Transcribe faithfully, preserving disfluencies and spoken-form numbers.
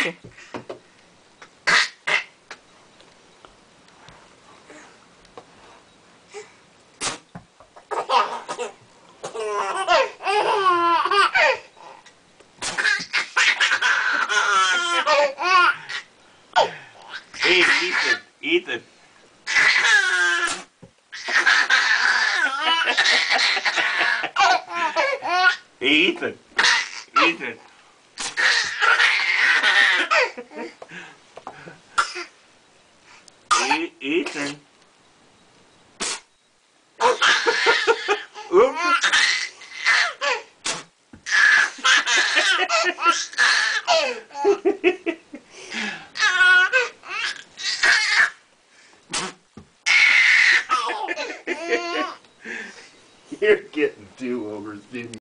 Okay. Hey, Ethan. Ethan. Hey, Ethan. Ethan. E Ethan. Oops. You're getting do-overs, didn't you?